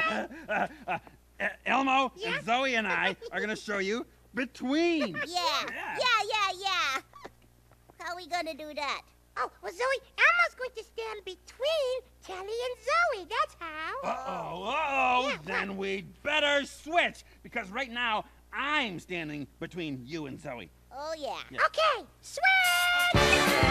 Elmo and Zoe and I are going to show you between. Yeah. How are we going to do that? Oh, well, Zoe, Elmo's going to stand between Telly and Zoe. That's how. Uh-oh. Then we'd better switch, because right now I'm standing between you and Zoe. Oh, yeah. Okay, switch!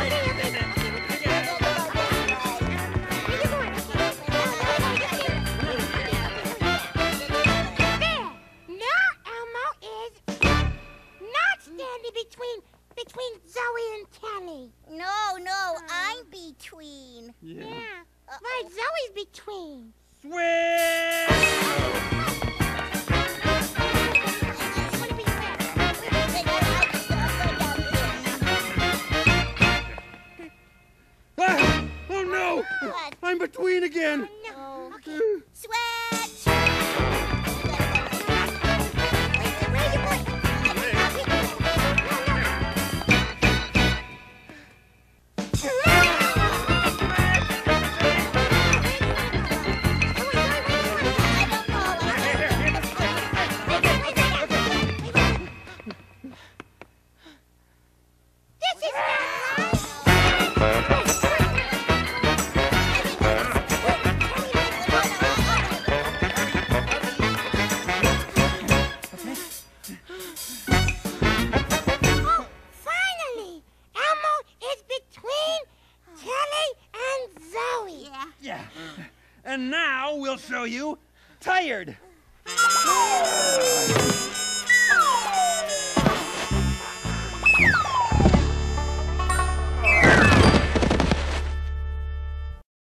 There. Now Elmo is not standing between Zoe and Telly. No, I'm between. Yeah. Right, Zoe's between. Switch! Oh, no! What? I'm between again. No. Okay. Switch! Where are you going? This is not right. Oh, finally! Elmo is between Telly and Zoe. Yeah. Yeah. And now we'll show you tired. Oh!